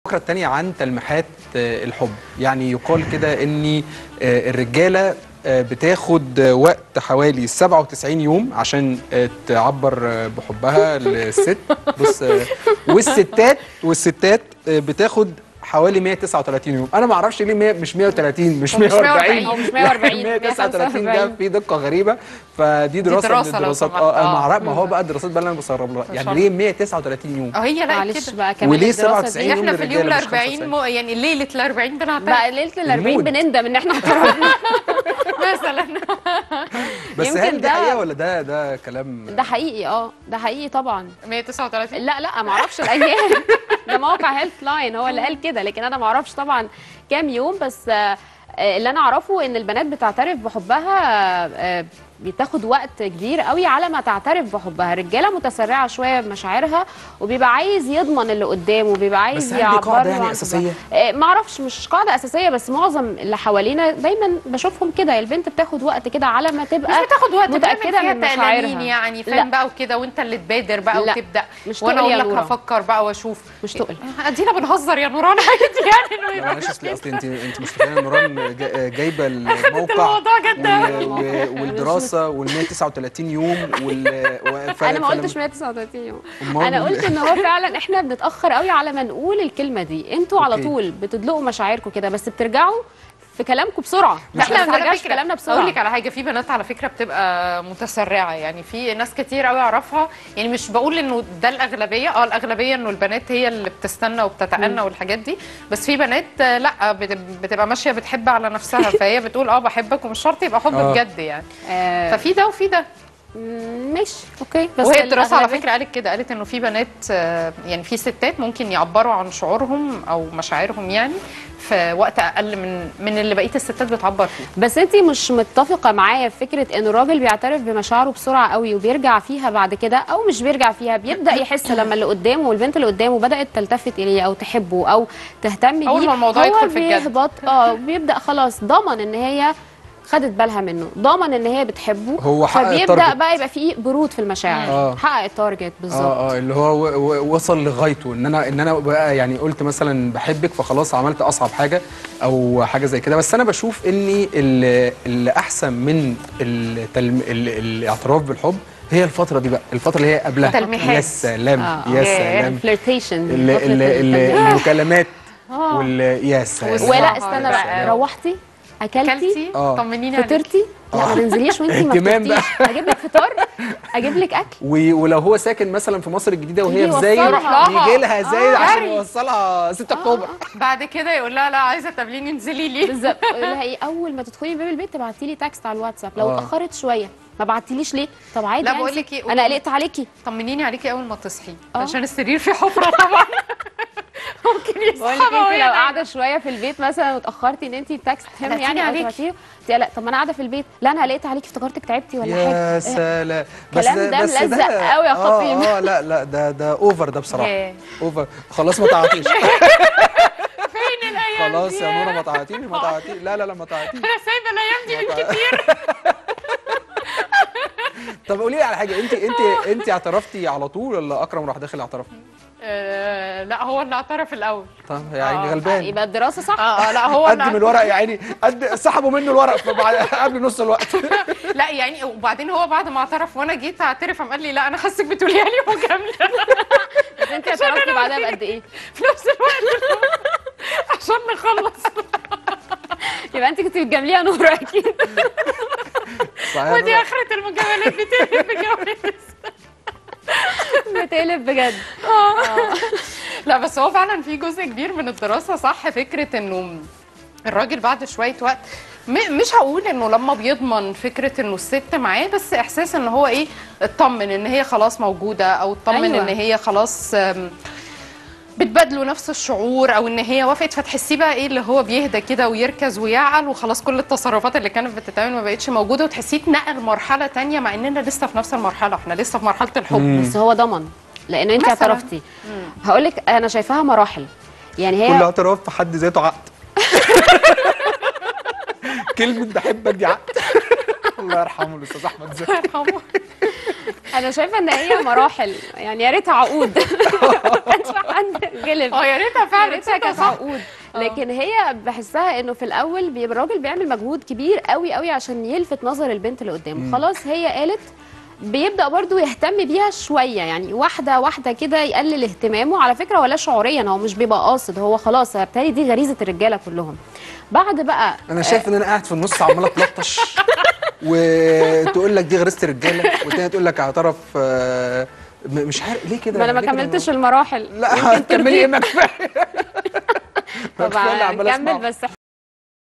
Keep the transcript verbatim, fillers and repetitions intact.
الفقرة الثانية عن تلميحات الحب. يعني يقال كده ان الرجالة بتاخد وقت حوالي سبعة وتسعين يوم عشان تعبر بحبها للست. بص، والستات والستات بتاخد حوالي مية وتسعة وتلاتين يوم. انا ما اعرفش ليه مية مش مية وتلاتين مش مية وأربعين او مش مية وأربعين مية وتسعة وتلاتين ده في دقه غريبه. فدي دراسه, دراسة من الدراسات. اه ما, ما هو بقى الدراسات بقى اللي انا بستغرب لها. يعني ليه مية وتسعة وتلاتين يوم؟ اه هي لا معلش كده بقى كمان وليه سبعة وتسعين يوم؟ احنا في اليوم ال للرجاله أربعين مو يعني ليله ال أربعين بنعترف بقى ليله ال أربعين المود. بنندم ان احنا اعترفنا مثلا. بس يمكن هل دي ده- حقيقه ولا ده ده كلام؟ ده حقيقي. اه ده حقيقي طبعا. مية وتسعة وتلاتين لا لا ما اعرفش الايام ده موقع هيلث لاين هو اللي قال كده، لكن انا ما اعرفش طبعا كام يوم. بس آه، اللي انا اعرفه ان البنات بتعترف بحبها آه، بتاخد وقت كبير قوي على ما تعترف بحبها. الرجاله متسرعه شويه بمشاعرها وبيبقى عايز يضمن اللي قدامه، بيبقى عايز بس هل دي يعبر قاعدة له يعني عن أساسية؟ حبها. آه، ما اعرفش، مش قاعده اساسيه، بس معظم اللي حوالينا دايما بشوفهم كده. البنت بتاخد وقت كده على ما تبقى مش بتاخد وقت متاكده فيها من تقلانين مشاعرها. يعني لا. فاهم بقى وكده، وانت اللي تبادر بقى لا. وتبدا مش وانا تقل اقول يا لك نورة. هفكر بقى واشوف. مش تقل. ادينا بنهزر يا نوران عادي يعني انه لا يبقى معلش، اصل اصل انت انت مش متخيله ان نوران جا- جايبه الموقع الموضوع جد وال- و- والدراسه وال مية وتسعة وتلاتين يوم وال و- انا ما فلما- قلتش مية وتسعة وتلاتين يوم. أمال انا بقول قلت إيه؟ ان هو فعلا احنا بنتاخر قوي على ما نقول الكلمه دي. انتوا على أوكي. طول بتدلقوا مشاعركم كده، بس بترجعوا في كلامكم بسرعه. لا احنا ما بس على بنرجعش في فكرة كلامنا اقول لك بسرعه. على حاجه، في بنات على فكره بتبقى متسرعه، يعني في ناس كتير قوي اعرفها. يعني مش بقول انه ده الاغلبيه، اه الاغلبيه انه البنات هي اللي بتستنى وبتتأنى والحاجات دي، بس في بنات آه، لا بت- بتبقى ماشيه بتحب على نفسها، فهي بتقول اه بحبك ومش شرط يبقى حب آه. بجد يعني. آه ففي ده وفي ده. مم، ماشي اوكي. بس وهي الدراسه على الأغلبية- فكره قالت كده، قالت انه في بنات آه، يعني في ستات ممكن يعبروا عن شعورهم او مشاعرهم يعني في وقت اقل من من اللي بقيه الستات بتعبر فيه. بس انت مش متفقه معايا في فكره ان الراجل بيعترف بمشاعره بسرعه قوي وبيرجع فيها بعد كده، او مش بيرجع فيها، بيبدا يحس لما اللي قدامه والبنت اللي قدامه بدات تلتفت اليه او تحبه او تهتم بيه، أول ما الموضوع هو يدخل في الجد. بيهبط. اه بيبدا خلاص ضمن ان هي خدت بالها منه، ضمن ان هي بتحبه، هو حقق فبيبدا التارجت. بقى يبقى فيه برود في المشاعر. آه. حقق التارجت بالظبط. اه اه اللي هو و- و- وصل لغايته ان انا ان انا بقى يعني قلت مثلا بحبك فخلاص عملت اصعب حاجه او حاجه زي كده. بس انا بشوف اني اللي, اللي احسن من التلم... ال- الاعتراف بالحب هي الفتره دي بقى، الفتره اللي هي قبلها. تلميحات. يا سلام آه. يا ياه. سلام. فليرتيشن. ال- ال- ال- المكالمات وال يا سلام. ولا آه، استنى يا بقى، سلام. روحتي اكلتي كلتي آه. طمنيني عليكي. فطرتي؟ لا ما تنزليش وانتي ما اهتمام بقى. فطرتيش. اجيب لك فطار، اجيب لك اكل. و- ولو هو ساكن مثلا في مصر الجديده وهي يجي في زايد يوصلها. يجي لها زايد آه. عشان جري. يوصلها ستة اكتوبر. بعد كده يقول لها لا عايزه تقابليني انزلي لي. بالظبط. لها ايه، اول ما تدخلي باب البيت تبعتي لي تكست على الواتساب. لو آه. اتاخرت شويه ما بعتيليش ليه؟ طب عادي لا يعني، بقول لك ايه، انا قلقت عليكي. طمنيني عليكي اول ما تصحي آه. عشان السرير فيه حفره طبعا. ممكن بقول يصحى لك انت وهي لو نايمة. قاعده شويه في البيت مثلا واتاخرتي ان انت تكست هم قلقتيني يعني او عليكي. تبعتيه، لا طب ما انا قاعده في البيت، لا انا قلقت عليكي افتكرتك تعبتي ولا حاجه. يا إيه؟ سلام. الكلام ده بس ملزق قوي يا آه، خطيب. اه لا لا ده ده اوفر ده بصراحه. ياه. اوفر خلاص ما تعاطيش. فين الايام خلاص دي؟ يا نورة ما تعاطيش ما تعاطيش. لا لا لا ما تعاطيش. انا سايبه الايام دي من كتير. طب قولي لي على حاجه، انت انت انت اعترفتي على طول ولا اكرم راح داخل اعترف؟ آه، لا هو اللي اعترف الاول. طب يا عيني آه، غلبان. يبقى الدراسه صح. اه اه لا هو اللي قدم الورق يا عيني، قد سحبوا منه الورق فبعد قبل نص الوقت. لا يعني وبعدين هو بعد ما اعترف وانا جيت اعترف قام قال لي لا انا حاسك بتقوليها لي مجامله. بس انت اعترفتي بعدها بقد ايه؟ في نفس الوقت عشان نخلص. يبقى انت كنت بتجامليها نور اكيد. صحيح ودي نورة. اخره المجاملات بتقلب بجواز. بتقلب بجد. لا بس هو فعلا في جزء كبير من الدراسه صح، فكره انه الراجل بعد شويه وقت م- مش هقول انه لما بيضمن فكره انه الست معاه، بس احساس ان هو ايه اطمن ان هي خلاص موجوده، او اطمن أيوة. ان هي خلاص آم، بتبادلوا نفس الشعور، او ان هي وافقت، فتحسيه بقى ايه اللي هو بيهدى كده ويركز ويعقل وخلاص كل التصرفات اللي كانت بتتعمل ما بقتش موجوده، وتحسيه اتنقل مرحله تانية مع اننا لسه في نفس المرحله، احنا لسه في مرحله الحب. بس هو ضمن لان انت مثلاً. اعترفتي. هقول لك انا شايفاها مراحل، يعني كل هي اعتراف في حد ذاته عقد. كلمة بحبك دي عقد. الله يرحمه الاستاذ احمد زكي. انا شايفه ان هي مراحل، يعني يا ريتها عقود ما كانش حد غلب. اه يا ريتها يا فعلا ريتها كانت عقود. لكن هي بحسها انه في الاول بيبقى الراجل بيعمل مجهود كبير قوي قوي عشان يلفت نظر البنت اللي قدامه. خلاص هي قالت، بيبدا برضو يهتم بيها شويه، يعني واحده واحده كده يقلل اهتمامه. على فكره ولا شعوريا، هو مش بيبقى قاصد، هو خلاص بالتالي دي غريزه الرجاله كلهم. بعد بقى انا شايف ان انا قاعد في النص عمال اتلطش وتقول لك دي غريزه الرجاله، والتانيه تقول لك اعترف. آه، م- مش عارف ليه كده. ما انا ما ليه كده؟ كملتش المراحل. لا هتكملي ايه؟ ما كفايه. ما طبعا كفاية اللي عمال هنكمل أسمعه. بس